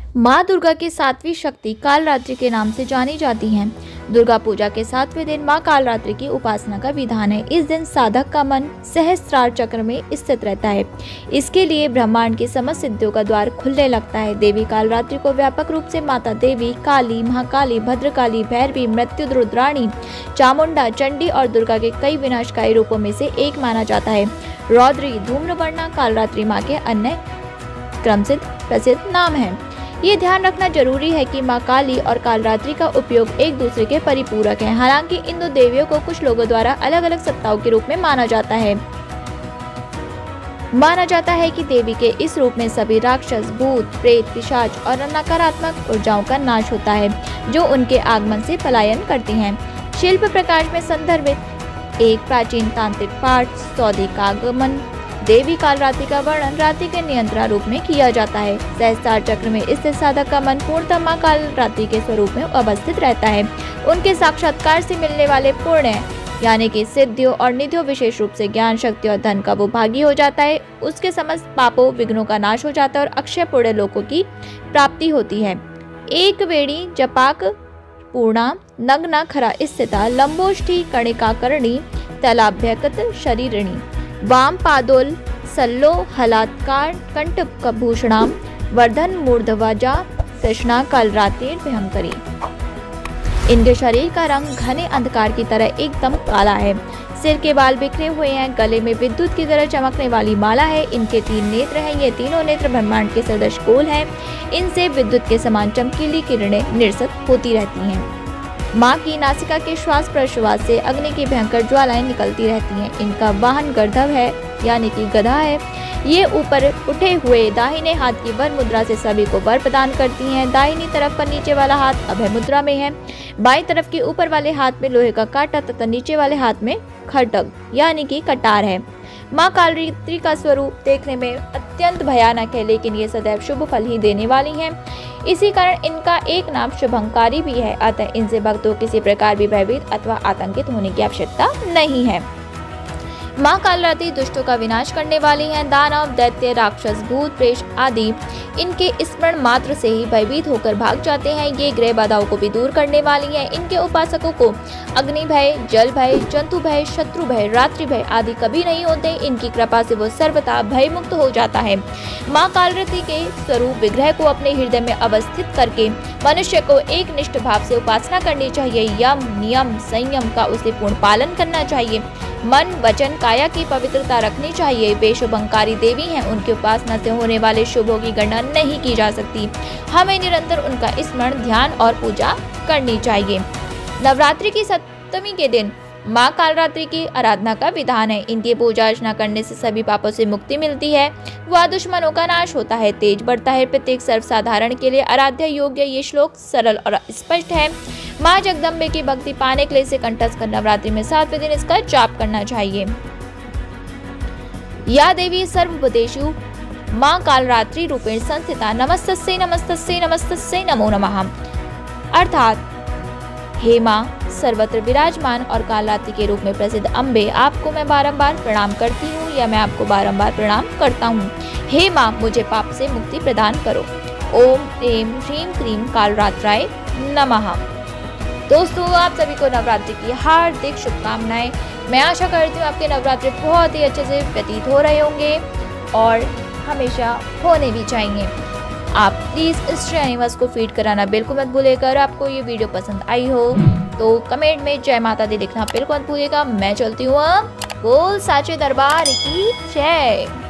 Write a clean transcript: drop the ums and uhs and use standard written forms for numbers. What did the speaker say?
माँ दुर्गा की सातवीं शक्ति कालरात्रि के नाम से जानी जाती हैं। दुर्गा पूजा के 7वें दिन माँ कालरात्रि की उपासना का विधान है। इस दिन साधक का मन सहस्त्रार चक्र में स्थित रहता है। इसके लिए ब्रह्मांड की समस्त सिद्धियों का द्वार खुलने लगता है। देवी कालरात्रि को व्यापक रूप से माता देवी, काली, महाकाली, भद्रकाली, भैरवी, मृत्यु रुद्राणी, चामुंडा, चंडी और दुर्गा के कई विनाशकारी रूपों में से एक माना जाता है। रौद्री, धूम्रवर्णा कालरात्रि माँ के अन्य क्रम से प्रसिद्ध नाम है। ये ध्यान रखना जरूरी है कि माँ काली और कालरात्रि का उपयोग एक दूसरे के परिपूरक है। हालांकि इन दो देवियों को कुछ लोगों द्वारा अलग अलग सत्ताओं के रूप में माना जाता है कि देवी के इस रूप में सभी राक्षस, भूत, प्रेत, पिशाच और नकारात्मक ऊर्जाओं का नाश होता है, जो उनके आगमन से पलायन करती हैं। शिल्प प्रकाश में संदर्भित एक प्राचीन तांत्रिक पाठ सौदे का आगमन देवी कालरात्रि का वर्णन रात्रि के नियंत्रण रूप में किया जाता है। सहस्त्रार चक्र में स्थित साधक का मन पूर्णतः माँ कालरात्रि के स्वरूप में अवस्थित रहता है। उनके साक्षात्कार से मिलने वाले पुण्य यानी कि सिद्धियों और निधियों, विशेष रूप से ज्ञान, शक्ति और धन का वो भागी हो जाता है। उसके समस्त पापों, विघ्नों का नाश हो जाता है और अक्षय पुण्य लोकों की प्राप्ति होती है। एक वेणी जपाक पूर्णा नग्ना खरा स्थिता लंबोष्ठी कणिका करणी तलाभ्यकत शरीरिणी वाम पादोल सल्लो हलात्कार कंठभूषणाम वर्धन मूर्धवजा कृष्णा कालरात्रि भयंकरी। इनके शरीर का रंग घने अंधकार की तरह एकदम काला है। सिर के बाल बिखरे हुए हैं। गले में विद्युत की तरह चमकने वाली माला है। इनके 3 नेत्र हैं। ये तीनों नेत्र ब्रह्मांड के सदृश गोल हैं। इनसे विद्युत के समान चमकीली किरणें निर्गत होती रहती हैं। माँ की नासिका के श्वास प्रश्वास से अग्नि की भयंकर ज्वालाएं निकलती रहती हैं। इनका वाहन गर्दभ है यानी कि गधा है। ये ऊपर उठे हुए दाहिने हाथ की वर मुद्रा से सभी को वर प्रदान करती हैं। दाहिनी तरफ का नीचे वाला हाथ अभय मुद्रा में है। बाईं तरफ के ऊपर वाले हाथ में लोहे का कांटा तथा नीचे वाले हाथ में खड्ग यानी कि कटार है। माँ कालरात्रि का स्वरूप देखने में अत्यंत भयानक है, लेकिन ये सदैव शुभ फल ही देने वाली हैं। इसी कारण इनका एक नाम शुभंकारी भी है। अतः इनसे भक्तों किसी प्रकार भी भयभीत अथवा आतंकित होने की आवश्यकता नहीं है। माँ कालरात्रि दुष्टों का विनाश करने वाली हैं। दानव, दैत्य, राक्षस, भूत, प्रेत आदि इनके स्मरण मात्र से ही भयभीत होकर भाग जाते हैं। ये ग्रह बाधाओं को भी दूर करने वाली हैं। इनके उपासकों को अग्नि भय, जल भय, जंतु भय, शत्रु भय, रात्रि भय आदि कभी नहीं होते। इनकी कृपा से वो सर्वथा भय मुक्त हो जाता है। माँ कालरात्रि के स्वरूप विग्रह को अपने हृदय में अवस्थित करके मनुष्य को एक निष्ठ भाव से उपासना करनी चाहिए। यम, नियम, संयम का उसे पूर्ण पालन करना चाहिए। मन, वचन, काया की पवित्रता रखनी चाहिए। वे शुभंकारी देवी हैं। उनकी उपासना से होने वाले शुभों की गणना नहीं की जा सकती। हमें निरंतर उनका स्मरण, ध्यान और पूजा करनी चाहिए। नवरात्रि की 7वीं के दिन माँ कालरात्रि की आराधना का विधान है। इनकी पूजा अर्चना करने से सभी पापों से मुक्ति मिलती है। वह दुश्मनों का नाश होता है, तेज बढ़ता है। प्रत्येक सर्वसाधारण के लिए आराध्य योग्य ये श्लोक सरल और स्पष्ट है। माँ जगदम्बे की भक्ति पाने के लिए इसे कंठस्थ कर नवरात्रि में 7वें दिन इसका जाप करना चाहिए। या देवी सर्वभूतेषु माँ कालरात्रि रूपेण संस्थिता नमस्तस्यै नमस्तस्यै नमस्तस्यै नमो नमः। अर्थात हे माँ सर्वत्र विराजमान और कालरात्रि के रूप में प्रसिद्ध अम्बे, आपको मैं बारंबार प्रणाम करती हूँ या मैं आपको बारंबार प्रणाम करता हूँ। हे माँ मुझे पाप से मुक्ति प्रदान करो। ओम ऐं ह्रीं क्लीं कालरात्राय नमः। दोस्तों, आप सभी को नवरात्रि की हार्दिक शुभकामनाएं। मैं आशा करती हूँ आपके नवरात्रि बहुत ही अच्छे से व्यतीत हो रहे होंगे और हमेशा होने भी चाहिए। आप प्लीज़ इस चैनल को फीड कराना बिल्कुल मत भूलिएगा। अगर आपको ये वीडियो पसंद आई हो तो कमेंट में जय माता दी लिखना बिल्कुल मत भूलिएगा। मैं चलती हूँ, बोल साचे दरबार की जय।